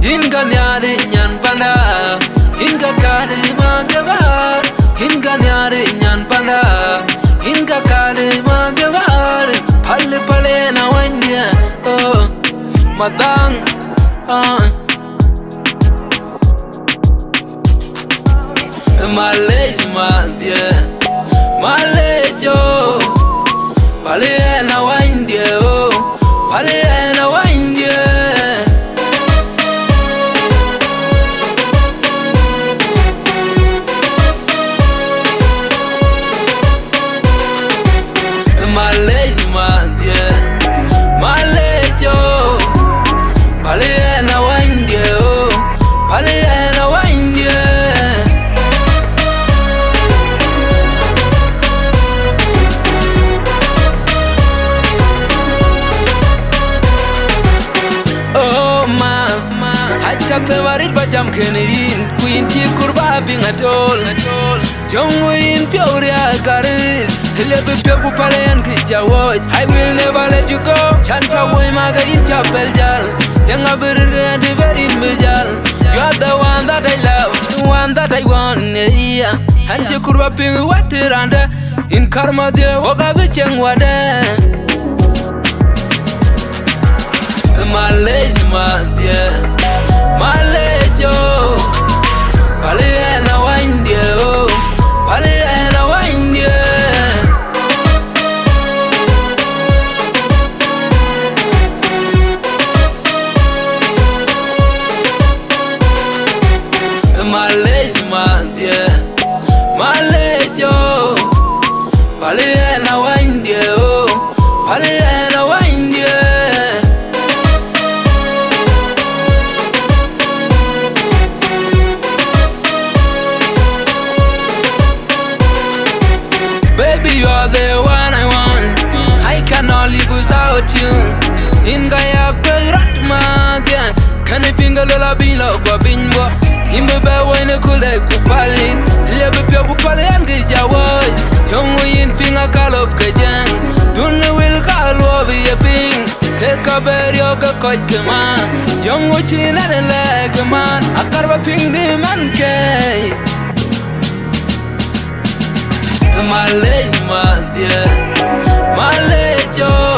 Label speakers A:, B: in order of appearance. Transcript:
A: Inga nyari nyan panda Inga kade magabar Inga nyari nyan panda Inga kade magabar Pale pale na wendia Oh Mazang Malej madie Malej oh Pale na wendia oh Pale na wendia Malej madie Malej oh Pale na wendia oh Pale na wendia Chapter warit bajam kenin Queen chi kurba bing atol Jongo in Fioria garis Hilebe pegu palayan ki jawoj I will never let you go Chanta boy maga in chapel jal Yang abirga and verin bejal You are the one that I love The one that I want yeah. And you kurba bing watiranda In karma de woga bicheng wade Malay madye Malejo, pale na windie, oh, pale na windie. Malejo, madie, malejo, pale na windie, oh, pale na windie. Baby, you are the one I want. I cannot live without you. In Gaya Perat Madian, can I finger Lola Bilo Guabinbo? In the bed when a Kule Kupali, Lebu Kupali and Gijawaz, young in finger call of Kajan, Duna will call over your ping, Kekaber Yoga Koikama, young watching and a leg man, a carva ping the man gay. Malay madie Malay jo